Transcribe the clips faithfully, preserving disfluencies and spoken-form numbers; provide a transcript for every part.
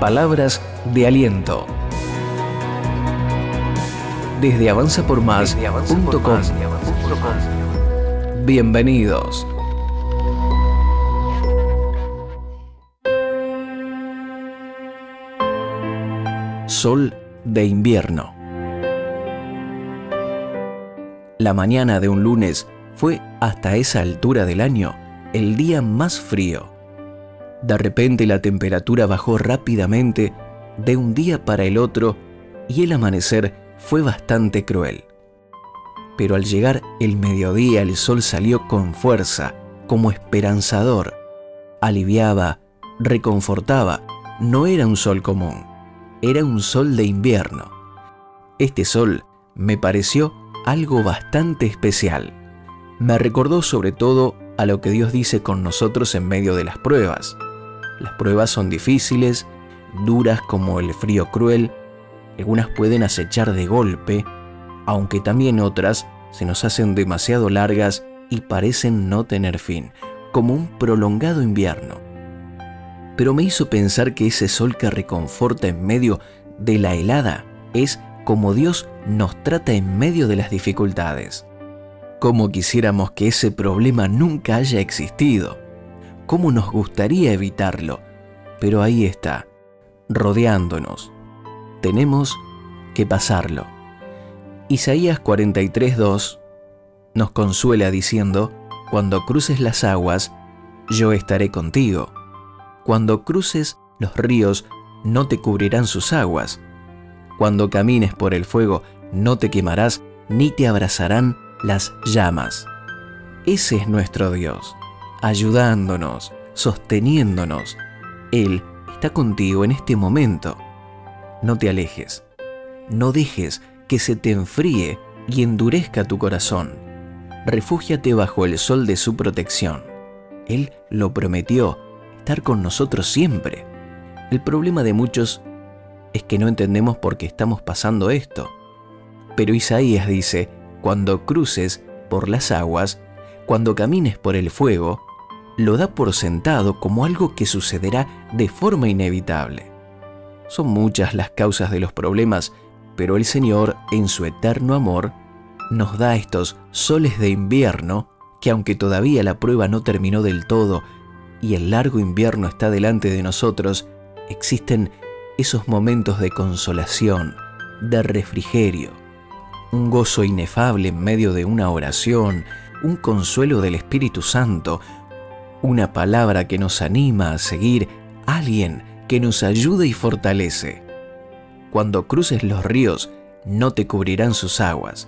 Palabras de aliento. Desde avanza por más punto com. Bienvenidos. Sol de invierno. La mañana de un lunes fue, hasta esa altura del año, el día más frío. De repente la temperatura bajó rápidamente de un día para el otro y el amanecer fue bastante cruel. Pero al llegar el mediodía el sol salió con fuerza, como esperanzador. Aliviaba, reconfortaba. No era un sol común, era un sol de invierno. Este sol me pareció algo bastante especial. Me recordó sobre todo a lo que Dios dice con nosotros en medio de las pruebas. Las pruebas son difíciles, duras como el frío cruel. Algunas pueden acechar de golpe, aunque también otras se nos hacen demasiado largas y parecen no tener fin, como un prolongado invierno. Pero me hizo pensar que ese sol que reconforta en medio de la helada es como Dios nos trata en medio de las dificultades. Cómo quisiéramos que ese problema nunca haya existido. Cómo nos gustaría evitarlo. Pero ahí está, rodeándonos. Tenemos que pasarlo. Isaías cuarenta y tres, dos nos consuela diciendo: cuando cruces las aguas, yo estaré contigo. Cuando cruces los ríos, no te cubrirán sus aguas. Cuando camines por el fuego, no te quemarás, ni te abrazarán las llamas. Ese es nuestro Dios, ayudándonos, sosteniéndonos. Él está contigo en este momento. No te alejes, no dejes que se te enfríe y endurezca tu corazón. Refúgiate bajo el sol de su protección. Él lo prometió, estar con nosotros siempre. El problema de muchos es que no entendemos por qué estamos pasando esto. Pero Isaías dice: cuando cruces por las aguas, cuando camines por el fuego, lo da por sentado como algo que sucederá de forma inevitable. Son muchas las causas de los problemas, pero el Señor, en su eterno amor, nos da estos soles de invierno que, aunque todavía la prueba no terminó del todo y el largo invierno está delante de nosotros, existen esos momentos de consolación, de refrigerio, un gozo inefable en medio de una oración, un consuelo del Espíritu Santo, una palabra que nos anima a seguir, alguien que nos ayuda y fortalece. Cuando cruces los ríos, no te cubrirán sus aguas.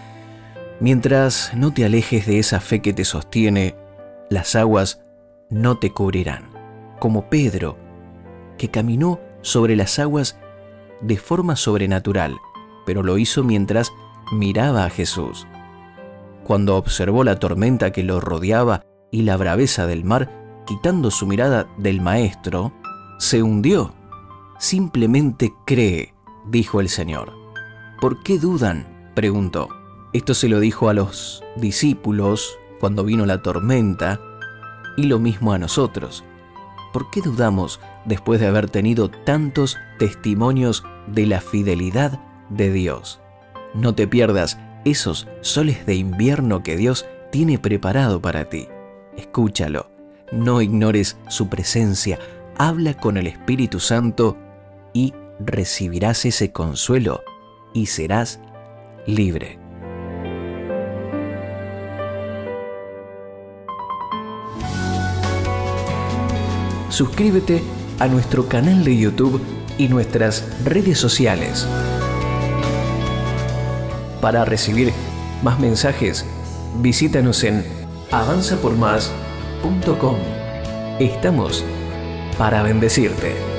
Mientras no te alejes de esa fe que te sostiene, las aguas no te cubrirán. Como Pedro, que caminó sobre las aguas de forma sobrenatural, pero lo hizo mientras miraba a Jesús. Cuando observó la tormenta que lo rodeaba y la braveza del mar, quitando su mirada del Maestro, se hundió. Simplemente cree, dijo el Señor. ¿Por qué dudan?, preguntó. Esto se lo dijo a los discípulos cuando vino la tormenta, y lo mismo a nosotros. ¿Por qué dudamos después de haber tenido tantos testimonios de la fidelidad de Dios? No te pierdas esos soles de invierno que Dios tiene preparado para ti. Escúchalo, no ignores su presencia, habla con el Espíritu Santo y recibirás ese consuelo y serás libre. Suscríbete a nuestro canal de YouTube y nuestras redes sociales. Para recibir más mensajes, visítanos en avanza por más punto com. Estamos para bendecirte.